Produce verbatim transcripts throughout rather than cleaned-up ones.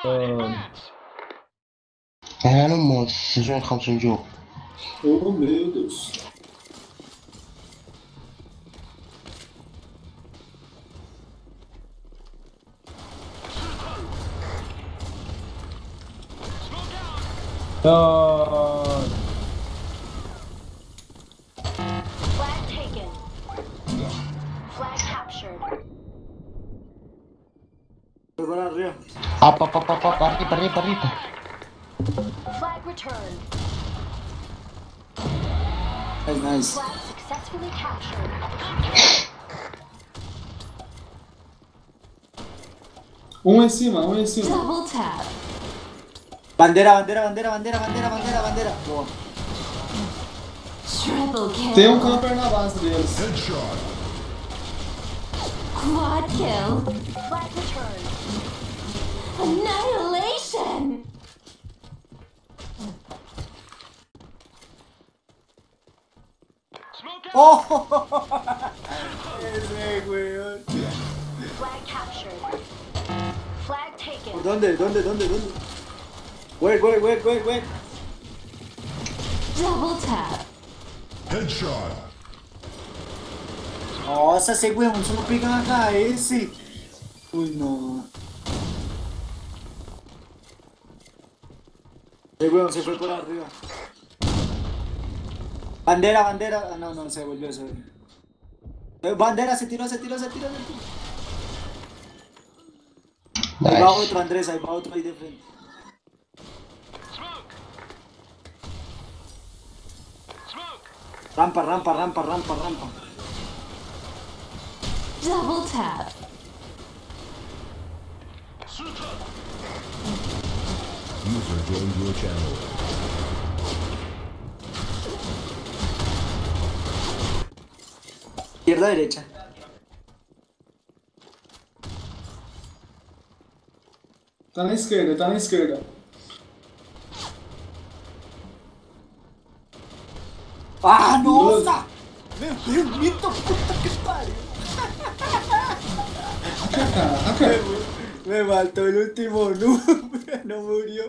Mano. Caralho, mano, vocês vão ficar no jogo. Oh, meu Deus. Ah, Flag taken. Flag captured. Voy para arriba. Apa, apa, apa, apa, arriba, arriba, arriba. Flag returned. Nice, nice. Flag successfully captured. um em cima, um em cima. Double tap. Bandera, bandera, bandera, bandera, bandera, bandera, bandera. Boa. Triple kill. Tem um camper na base deles. Headshot. Quad kill. Flag returned. Annihilation. ¡Oh! Ese weón. Flag captured. Flag taken. ¿Dónde? ¿Dónde? ¿Dónde? ¿Dónde? Wait, wait, wait, wait, wait. Double tap. Headshot. Nossa, ese weón solo pega acá ese. Uy, no. Ese weón se fue por arriba. Bandera, bandera. Ah, no, no, se volvió, se volvió. Eh, Bandera, se tiró, se tiró, se tiró, se tiró. Ahí va Nice. otro, Andrés, ahí va otro ahí de frente. Rampa, rampa, rampa, rampa, rampa. Double tap. User joined your channel. Izquierda, derecha. Tá na esquerda, tá na esquerda. ¡Ah, nossa! Meu Deus, mito, puta que pariu. Aqui, cara, aqui. Me faltó el último número, no murió.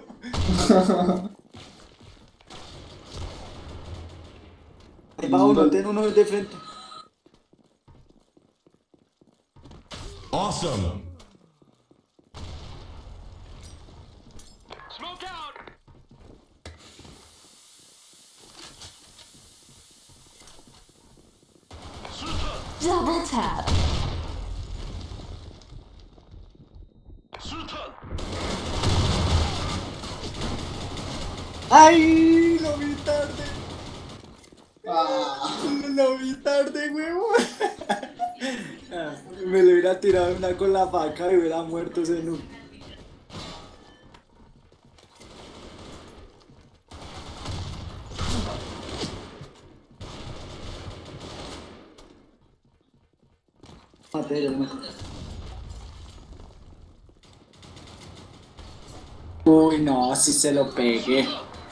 Ahí va uno, ten uno de frente. Awesome. Double tap. ¡Ay! Lo vi tarde. Ah, Lo vi tarde, huevo. Ah, me lo hubiera tirado una con la faca y hubiera muerto ese nu. Materia, no. Uy, no, si se lo pegué.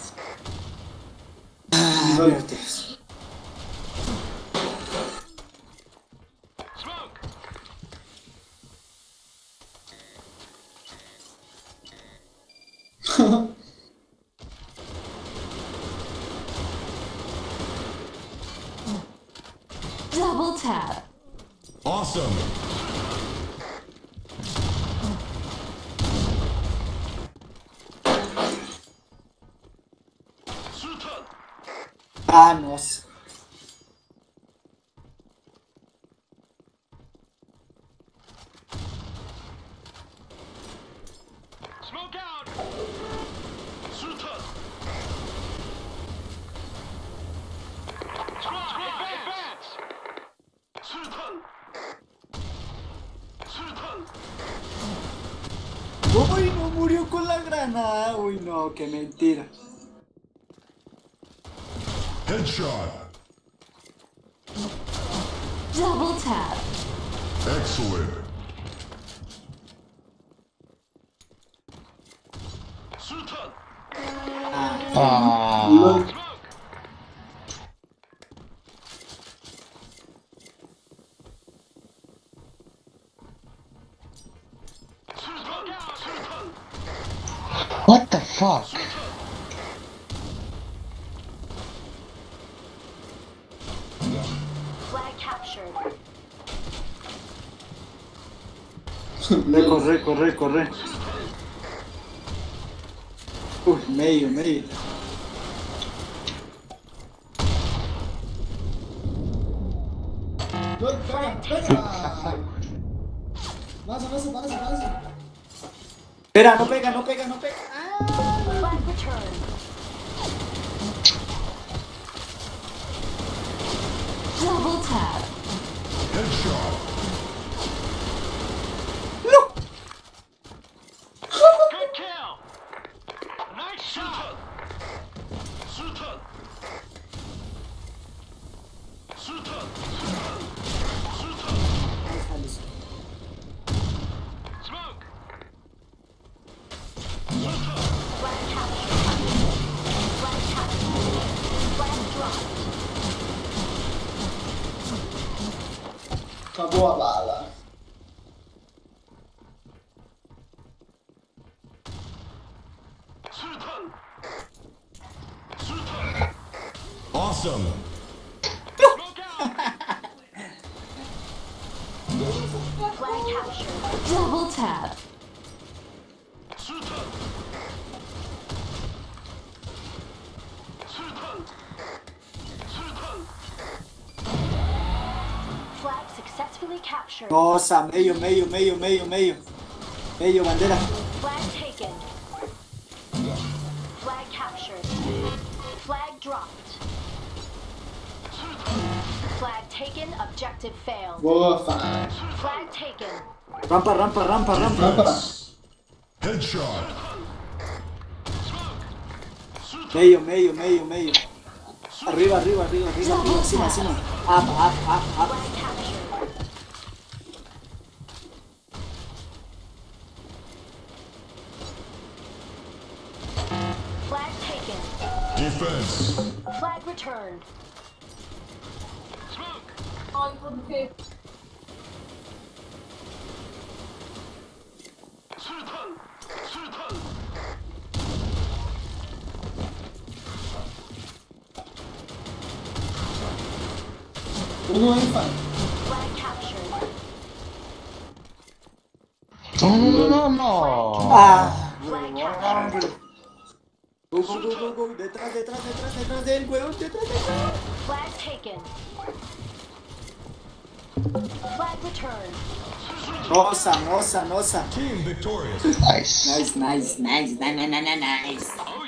Ah, Vai. meu Deus. Double tap. Awesome. Ah, nossa. Uy, no murió con la granada. Uy, no, qué mentira. Headshot. Double tap. Excellent. Ah, Fuck. Flag captured. Corre, corre, corre, corre. Uy, medio, medio. Gol, pega, pega. Vaza, vaza, vaza, vaza. Espera, no pega, no pega, no pega. Ah. Flag returned. Double tap. Headshot. Good kill. Nice shot. Shooter. Shooter. Shooter. Smoke. Flag captured. Flag captured. Flag dropped. Acabou a bala. Shooter. Shooter. Awesome. Smoke out. Flag captured. Double tap. Shooter. Shooter. Shooter. Flag successfully captured. Cosa, medio, medio, medio, medio, medio. Medio, bandera. Flag taken. Flag captured. Flag dropped. Flag taken. Objective failed. Boa, fala. Flag taken. Rampa, rampa, rampa, rampa. Rampa. Headshot. Medio, medio, medio, medio. Arriba, arriba, arriba, arriba, arriba, encima, encima. Up, up, up, up. Flag captured. Flag taken. Defense. Flag returned. Smoke. Shooter. Shooter. Uno aí, pai. Flag captured. No, no, no, no, no. Ah, Flag captured. go, go, go, go, go. Detrás, detrás, detrás, detrás de él, weón. Detrás, detrás. Flag taken. Flag returned. Nossa, nossa, nossa. Team victorious. Nice. Nice, nice, nice, nice, nice, nice. Oh